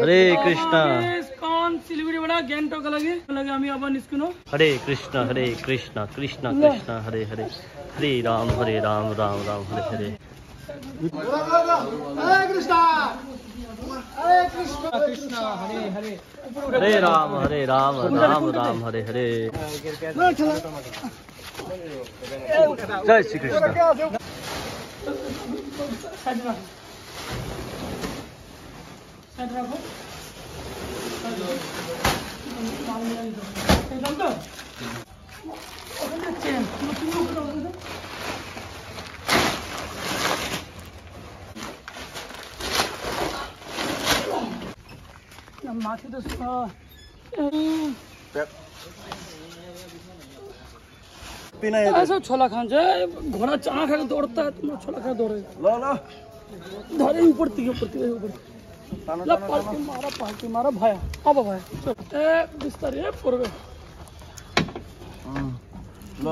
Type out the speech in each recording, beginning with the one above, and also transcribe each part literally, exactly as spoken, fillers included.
हरे कृष्ण कौन सिलगढीबाट गान्तोकको लागि लागि हामी अब निस्किनु हरे कृष्ण हरे कृष्ण कृष्ण कृष्ण हरे हरे हरे राम हरे राम राम राम हरे हरे हरे कृष्ण हरे कृष्ण कृष्ण हरे हरे हरे राम हरे राम राम राम हरे हरे जय श्री कृष्ण माथि त यसो छोला खान्छ घोडा चाँ खाएर दौडता छोला खाएर दौडे ल ल धरे उपरती उपरती उपरती ल पाल्टी मारा पाल्टी मारा भयो अब भयो ए बिस्तारै ए पुर्गो ल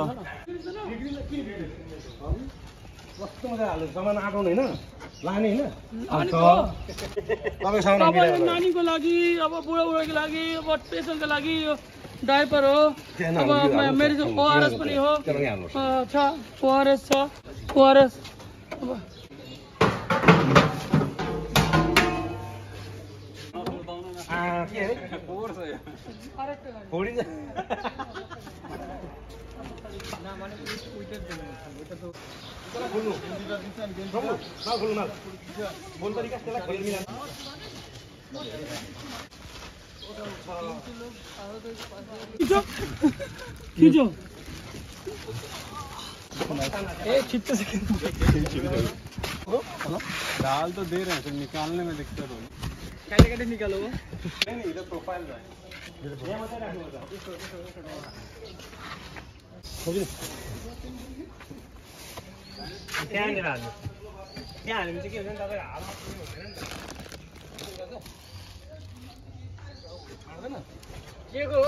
कस्तो मजा हाल्यो सामान आउनु हैन लाने हैन तपाईँ सामान अब नानीको लागि अब बुढाबुढीको लागि अब पेशेन्टको लागि यो डाइपर हो अब मेडिसिन ओआरएस पनि हो छ ओआरएस छ ओआरएस अब के अरे फोडिन्छ खोल्नु खोल्नु न बोल तरिका त्यसलाई खोल्नु खिचो ए खिच्छ दाल तो दे रहे हैं तो निकालने में दिक्कत होगी कैसे कैसे निकालो वो नहीं नहीं इधर प्रोफाइल है त्यहाँ नि राख्नु त्यहाँ हाल्यो भने चाहिँ के हुन्छ नि तपाईँ हाल्नु हुँदैन के को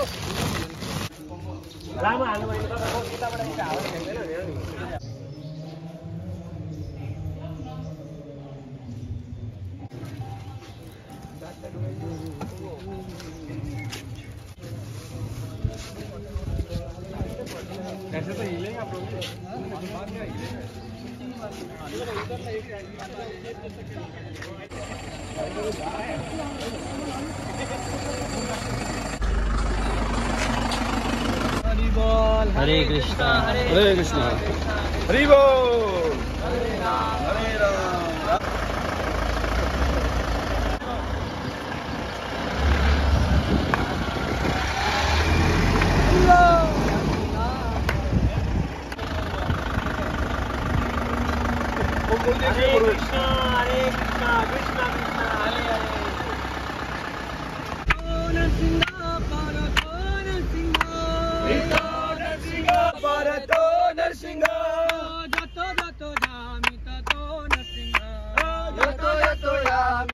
लामो हाल्नु भने तपाईँको यताबाट यता हाल्नु हुँदैन नि ऐसे तो हिलेगा प्रॉब्लम हरे कृष्ण हरे कृष्ण हरि बोल हरे राम हरे कृष्ण हरे कृष्ण कृष्ण कृष्ण हरे हरे नरसिंह भारत नरसिंह भारत नरसिंह जतो जतो जामी ततो नरसिंह यतो यतो या